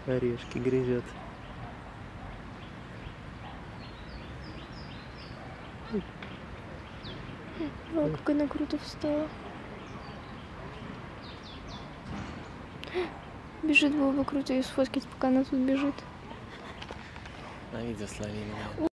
Орешки грызет. О, как она круто встала. Бежит, было бы круто ее сфоткать, пока она тут бежит. На видео словили.